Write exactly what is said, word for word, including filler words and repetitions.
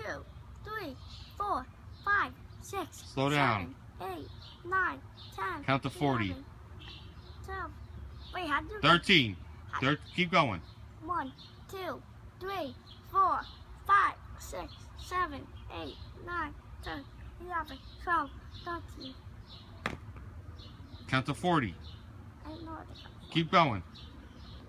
two, three, four, five, six, Slow down. seven, eight, nine, ten. Count to forty. eleven, twelve. Wait, how do thirteen. Thir keep going. one, two, three, four, five, six, seven, eight, nine, ten, eleven, twelve, thirteen. Count to forty. I don't know what to count. Keep going.